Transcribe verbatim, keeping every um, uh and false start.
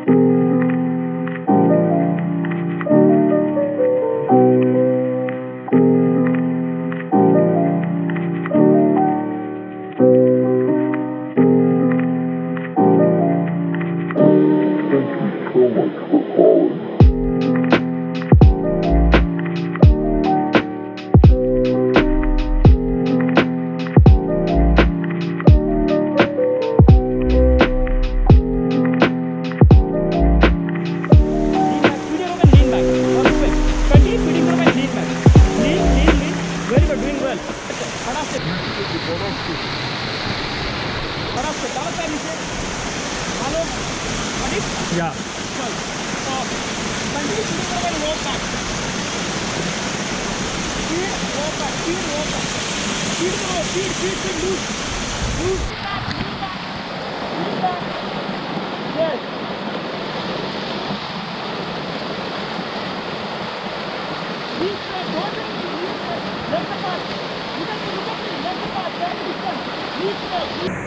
Yeah. So, continue to go and walk back. Speed, walk back, speed, walk back. Speed, go, speed, speed, speed, loose. Loose. Back, lean back. Lean back. Yes. Lean straight, don't do anything, lean straight. Left the path. Look at me, look at me, left the path, left the distance. Lean straight.